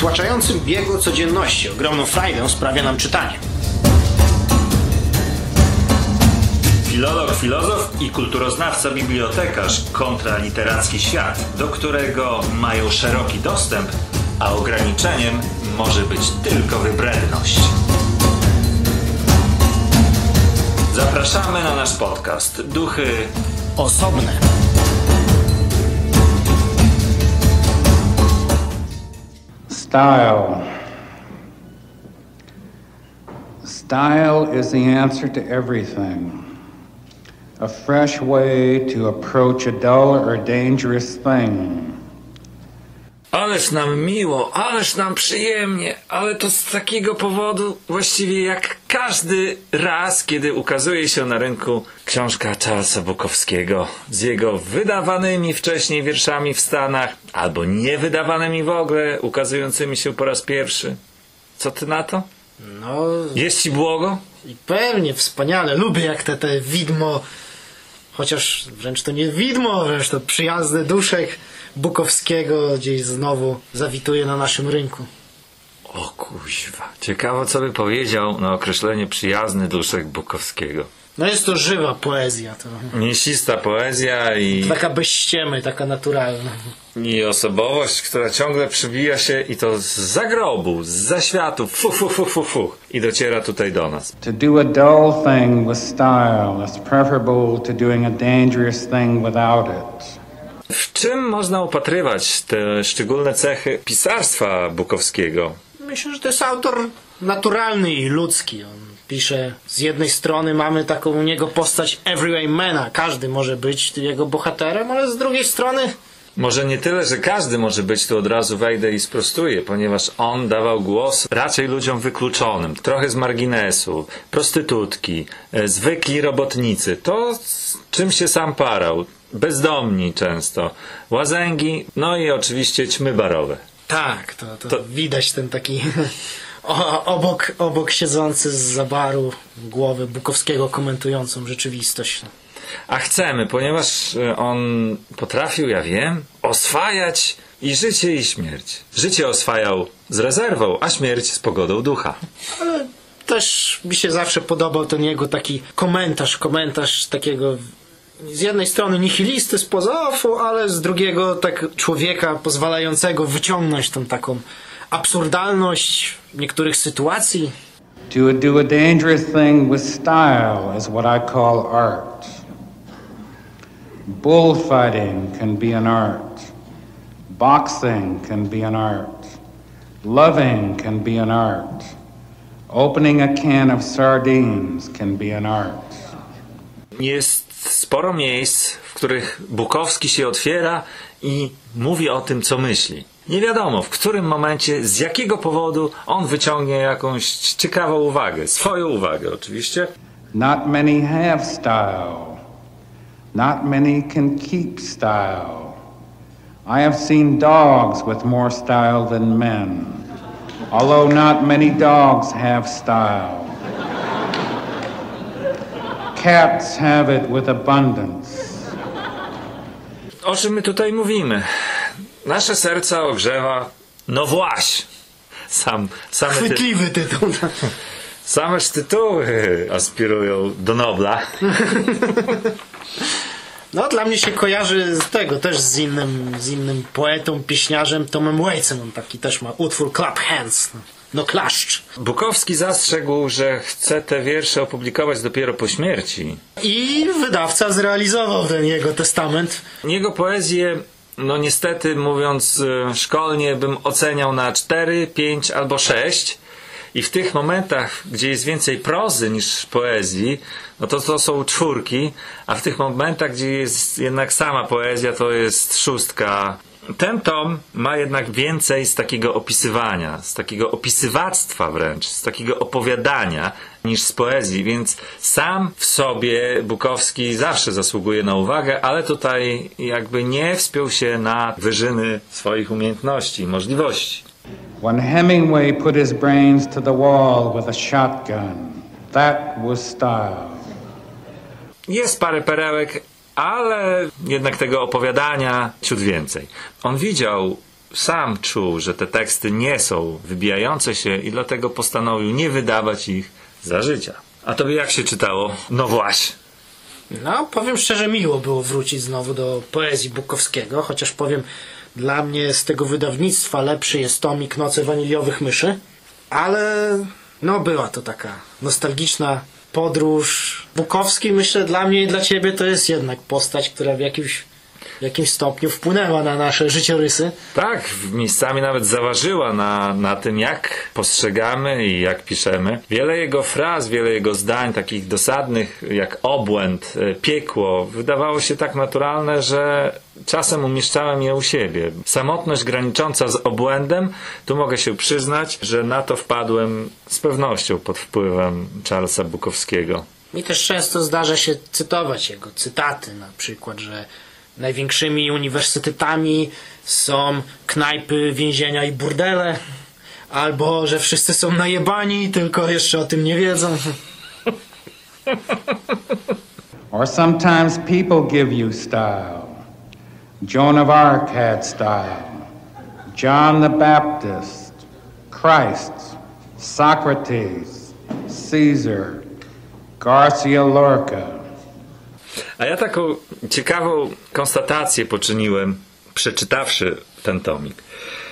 przytłaczającym biegu codzienności ogromną frajdę sprawia nam czytanie. Filolog, filozof i kulturoznawca bibliotekarz kontra literacki świat, do którego mają szeroki dostęp, a ograniczeniem może być tylko wybredność. Zapraszamy na nasz podcast Duchy Osobne. Style. Style is the answer to everything. A fresh way to approach a dull or dangerous thing. Ależ nam miło, ależ nam przyjemnie, ale to z takiego powodu właściwie jak każdy raz, kiedy ukazuje się na rynku książka Charlesa Bukowskiego z jego wydawanymi wcześniej wierszami w Stanach, albo niewydawanymi w ogóle, ukazującymi się po raz pierwszy. Co ty na to? No... Jest ci błogo? I pewnie, wspaniale. Lubię jak te widmo, chociaż wręcz to nie widmo, wręcz to przyjazny duszek Bukowskiego gdzieś znowu zawituje na naszym rynku. O kuźwa. Ciekawe, co by powiedział na określenie przyjazny duszek Bukowskiego. No jest to żywa poezja. To Mięsista poezja i... taka bez ściemy, taka naturalna. I osobowość, która ciągle przybija się i to z zagrobu, z zaświatu, i dociera tutaj do nas. To do a dull thing with style is preferable to doing a dangerous thing without it. W czym można upatrywać te szczególne cechy pisarstwa Bukowskiego? Myślę, że to jest autor naturalny i ludzki. On pisze, z jednej strony mamy taką u niego postać everywaymana, każdy może być jego bohaterem, ale z drugiej strony... Może nie tyle, że każdy może być, tu od razu wejdę i sprostuję, ponieważ on dawał głos raczej ludziom wykluczonym, trochę z marginesu, prostytutki, zwykli robotnicy, to czym się sam parał, bezdomni często, łazęgi, no i oczywiście ćmy barowe. Tak, to widać ten taki obok siedzący zza baru głowę Bukowskiego komentującą rzeczywistość. A chcemy, ponieważ on potrafił, ja wiem, oswajać i życie, i śmierć. Życie oswajał z rezerwą, a śmierć z pogodą ducha. Ale też mi się zawsze podobał ten jego taki komentarz takiego z jednej strony nihilisty spoza ofu, ale z drugiego tak człowieka pozwalającego wyciągnąć tą taką absurdalność niektórych sytuacji. To do a dangerous thing with style is what I call art. Bullfighting can be an art. Boxing can be an art. Loving can be an art. Opening a can of sardines can be an art. Jest sporo miejsc, w których Bukowski się otwiera i mówi o tym, co myśli. Nie wiadomo, w którym momencie, z jakiego powodu on wyciągnie jakąś ciekawą uwagę. Swoją uwagę oczywiście. Not many have style. Not many can keep style. I have seen dogs with more style than men, although not many dogs have style. Cats have it with abundance. O czym my tutaj mówimy? Nasze serca ogrzewa, no właśnie, Chwytliwy tytuł. Sameż tytuły aspirują do Nobla. No dla mnie się kojarzy z tego, też z innym poetą, pieśniarzem Tomem Waitsem. On taki też ma utwór Clap Hands. No klaszcz. Bukowski zastrzegł, że chce te wiersze opublikować dopiero po śmierci. I wydawca zrealizował ten jego testament. Jego poezję, no niestety mówiąc szkolnie, bym oceniał na 4, 5 albo 6. I w tych momentach, gdzie jest więcej prozy niż poezji, no to są 4, a w tych momentach, gdzie jest jednak sama poezja, to jest 6. Ten tom ma jednak więcej z takiego opisywania, z takiego opisywactwa wręcz, z takiego opowiadania niż z poezji, więc sam w sobie Bukowski zawsze zasługuje na uwagę, ale tutaj jakby nie wspiął się na wyżyny swoich umiejętności i możliwości. When Hemingway put his brains to the wall with a shotgun, that was style. Jest parę perełek, ale jednak tego opowiadania ciut więcej. On widział sam czuł, że te teksty nie są wybijające się i dlatego postanowił nie wydawać ich za życia. A tobie jak się czytało? No właśnie. No, powiem szczerze, miło było wrócić znowu do poezji Bukowskiego, chociaż powiem, dla mnie z tego wydawnictwa lepszy jest tomik Noce waniliowych myszy, ale no była to taka nostalgiczna podróż. Bukowski, myślę, dla mnie i dla ciebie to jest jednak postać, która w jakimś stopniu wpłynęła na nasze życiorysy. Tak, miejscami nawet zaważyła na tym, jak postrzegamy i jak piszemy. Wiele jego fraz, wiele jego zdań, takich dosadnych jak obłęd, piekło, wydawało się tak naturalne, że czasem umieszczałem je u siebie. Samotność granicząca z obłędem, tu mogę się przyznać, że na to wpadłem z pewnością pod wpływem Charlesa Bukowskiego. Mi też często zdarza się cytować jego cytaty, na przykład, że największymi uniwersytetami są knajpy, więzienia i burdele, albo że wszyscy są najebani, tylko jeszcze o tym nie wiedzą. Or sometimes people give you style. Joan of Arc had style. John the Baptist, Christ, Socrates, Caesar, Garcia Lorca. A ja taką ciekawą konstatację poczyniłem, przeczytawszy ten tomik.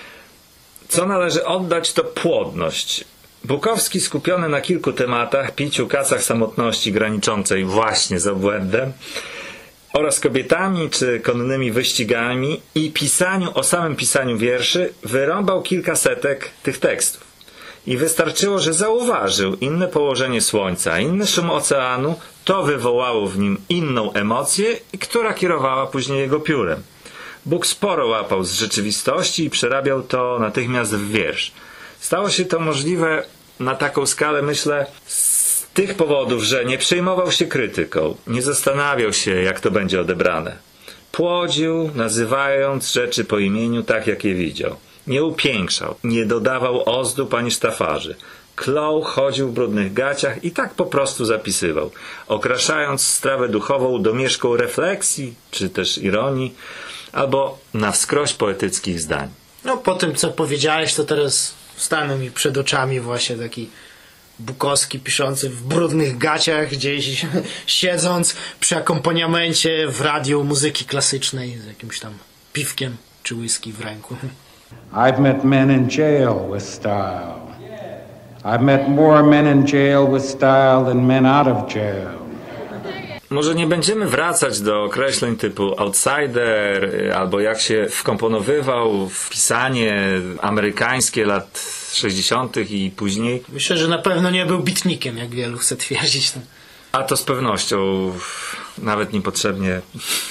Co należy oddać, to płodność. Bukowski skupiony na kilku tematach, piciu, kacach samotności graniczącej właśnie z obłędem oraz kobietami czy konnymi wyścigami i o samym pisaniu wierszy wyrąbał kilka setek tych tekstów. I wystarczyło, że zauważył inne położenie słońca, inny szum oceanu, to wywołało w nim inną emocję, która kierowała później jego piórem. Buk sporo łapał z rzeczywistości i przerabiał to natychmiast w wiersz. Stało się to możliwe na taką skalę, myślę, z tych powodów, że nie przejmował się krytyką, nie zastanawiał się, jak to będzie odebrane. Płodził, nazywając rzeczy po imieniu tak, jak je widział. Nie upiększał, nie dodawał ozdób ani sztafarzy. Klął, chodził w brudnych gaciach i tak po prostu zapisywał, okraszając strawę duchową domieszką refleksji, czy też ironii, albo na wskroś poetyckich zdań. No po tym, co powiedziałeś, to teraz stanął mi przed oczami właśnie taki Bukowski piszący w brudnych gaciach, gdzieś siedząc przy akompaniamencie w radiu muzyki klasycznej z jakimś tam piwkiem czy whisky w ręku. I've met men in jail with style. I've met more men in jail with style than men out of jail. Może nie będziemy wracać do określeń typu outsider, albo jak się wkomponowywał w pisanie amerykańskie lat 60. i później. Myślę, że na pewno nie był bitnikiem, jak wielu chce twierdzić. A to z pewnością nawet niepotrzebnie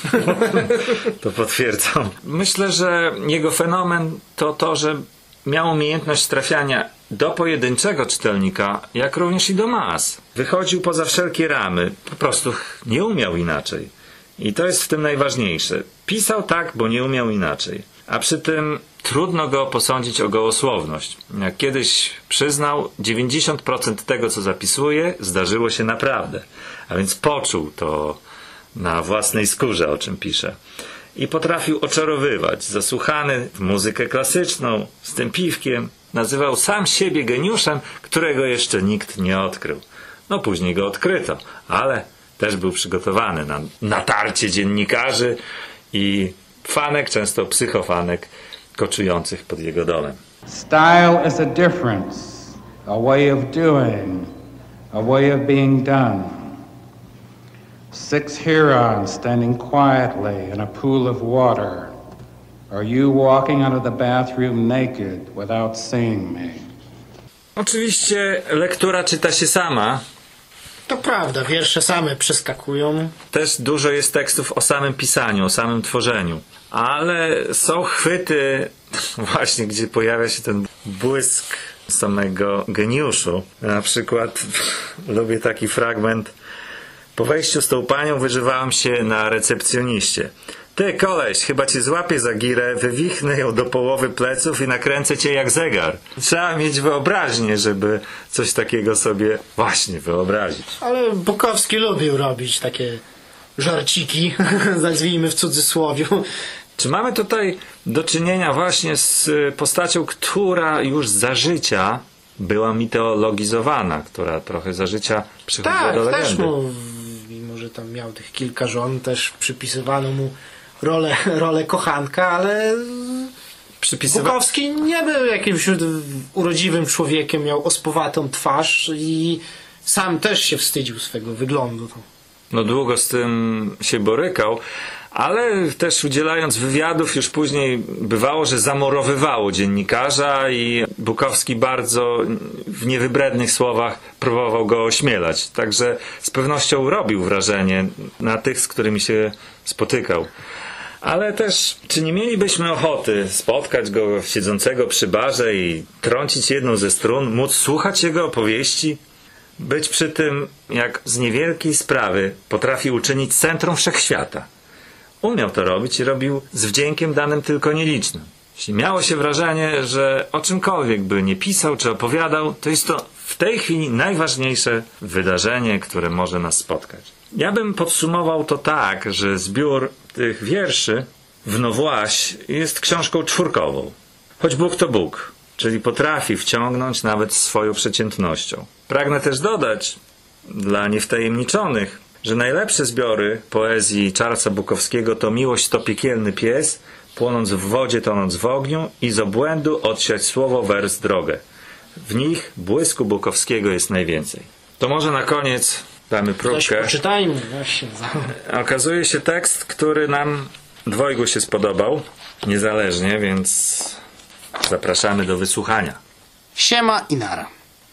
to potwierdzam. Myślę, że jego fenomen to to, że miał umiejętność trafiania do pojedynczego czytelnika, jak również i do mas. Wychodził poza wszelkie ramy, po prostu nie umiał inaczej. I to jest w tym najważniejsze. Pisał tak, bo nie umiał inaczej. A przy tym trudno go posądzić o gołosłowność. Jak kiedyś przyznał, 90% tego, co zapisuje, zdarzyło się naprawdę. A więc poczuł to na własnej skórze, o czym pisze. I potrafił oczarowywać. Zasłuchany w muzykę klasyczną, z tym piwkiem, nazywał sam siebie geniuszem, którego jeszcze nikt nie odkrył. No później go odkryto, ale też był przygotowany na natarcie dziennikarzy i fanek, często psychofanek, koczujących pod jego domem. Style is a difference, a way of doing, a way of being done. 6 herons standing quietly in a pool of water. Are you walking out of the bathroom naked without seeing me? Oczywiście lektura czyta się sama. To prawda, wiersze same przeskakują. Też dużo jest tekstów o samym pisaniu, o samym tworzeniu. Ale są chwyty właśnie, gdzie pojawia się ten błysk samego geniuszu. Na przykład lubię taki fragment. Po wejściu z tą panią wyżywałam się na recepcjoniście. Ty, koleś, chyba cię złapię za girę, wywichnę ją do połowy pleców i nakręcę cię jak zegar. Trzeba mieć wyobraźnię, żeby coś takiego sobie właśnie wyobrazić. Ale Bukowski lubił robić takie żarciki, nazwijmy w cudzysłowie. Czy mamy tutaj do czynienia właśnie z postacią, która już za życia była mitologizowana, która trochę za życia przychodziła do legendy? Też mimo że tam miał tych kilka żon, też przypisywano mu rolę kochanka, ale Bukowski nie był jakimś urodziwym człowiekiem, miał ospowatą twarz i sam też się wstydził swego wyglądu. No długo z tym się borykał, ale też udzielając wywiadów już później bywało, że zamorowywało dziennikarza i Bukowski bardzo w niewybrednych słowach próbował go ośmielać. Także z pewnością robił wrażenie na tych, z którymi się spotykał. Ale też, czy nie mielibyśmy ochoty spotkać go siedzącego przy barze i trącić jedną ze strun, móc słuchać jego opowieści? Być przy tym, jak z niewielkiej sprawy potrafi uczynić centrum wszechświata. Umiał to robić i robił z wdziękiem danym tylko nielicznym. Jeśli miało się wrażenie, że o czymkolwiek by nie pisał czy opowiadał, to jest to w tej chwili najważniejsze wydarzenie, które może nas spotkać. Ja bym podsumował to tak, że zbiór tych wierszy w Nowłaś jest książką czwórkową. Choć Bóg to Bóg, czyli potrafi wciągnąć nawet swoją przeciętnością. Pragnę też dodać, dla niewtajemniczonych, że najlepsze zbiory poezji Charlesa Bukowskiego to Miłość to piekielny pies, Płonąc w wodzie, tonąc w ogniu i z obłędu odsiać słowo, wers, drogę. W nich błysku Bukowskiego jest najwięcej. To może na koniec damy próbkę. Poczytajmy właśnie. Okazuje się tekst, który nam dwojgu się spodobał, niezależnie, więc zapraszamy do wysłuchania. Siema i nara.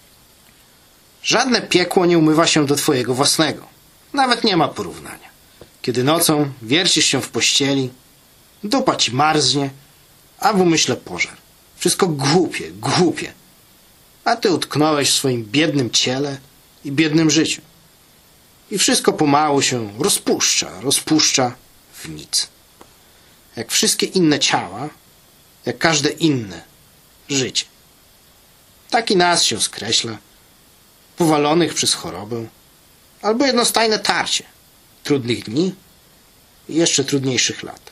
Żadne piekło nie umywa się do twojego własnego. Nawet nie ma porównania. Kiedy nocą wiercisz się w pościeli, dupa ci marznie, a w umyśle pożar. Wszystko głupie, głupie. A ty utknąłeś w swoim biednym ciele i biednym życiu. I wszystko pomału się rozpuszcza w nic. Jak wszystkie inne ciała, jak każde inne życie. Tak i nas się skreśla, powalonych przez chorobę, albo jednostajne tarcie trudnych dni i jeszcze trudniejszych lat.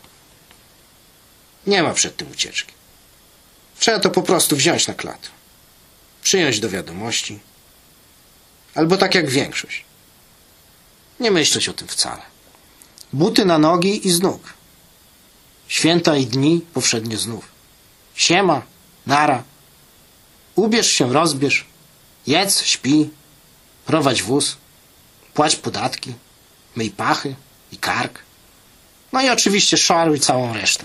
Nie ma przed tym ucieczki. Trzeba to po prostu wziąć na klatę, przyjąć do wiadomości, albo tak jak większość, nie myśleć o tym wcale. Buty na nogi i z nóg. Święta i dni powszednie znów. Siema, nara. Ubierz się, rozbierz. Jedz, śpi. Prowadź wóz. Płać podatki. Myj pachy i kark. No i oczywiście szaruj całą resztę.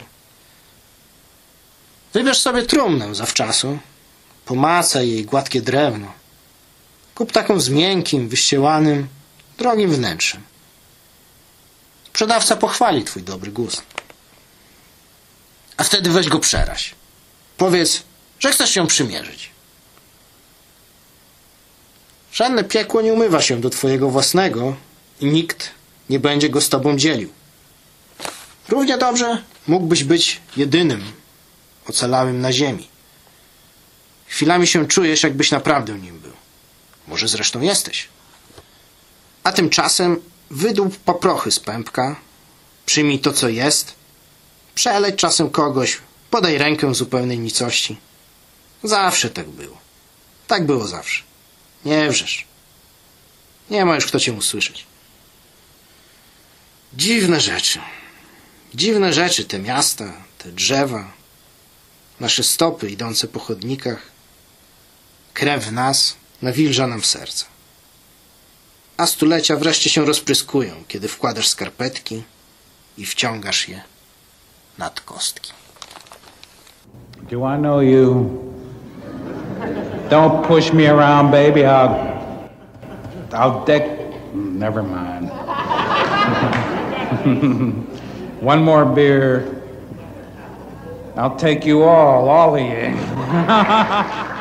Wybierz sobie trumnę zawczasu. Pomacaj jej gładkie drewno. Kup taką z miękkim, wyścielanym, drogim wnętrzem. Sprzedawca pochwali twój dobry gust. A wtedy weź go przeraź. Powiedz, że chcesz ją przymierzyć. Żadne piekło nie umywa się do twojego własnego i nikt nie będzie go z tobą dzielił. Równie dobrze mógłbyś być jedynym ocalałym na ziemi. Chwilami się czujesz, jakbyś naprawdę nim był. Może zresztą jesteś. A tymczasem wydłup paprochy z pępka, przyjmij to, co jest, przeleć czasem kogoś, podaj rękę zupełnej nicości. Zawsze tak było. Tak było zawsze. Nie wrzesz. Nie ma już kto cię usłyszeć. Dziwne rzeczy. Dziwne rzeczy te miasta, te drzewa, nasze stopy idące po chodnikach. Krew w nas nawilża nam w serce. A stulecia wreszcie się rozpryskują, kiedy wkładasz skarpetki i wciągasz je nad kostki. Do I know you? Don't push me around, baby. I'll deck... Never mind. One more beer. I'll take you all of you.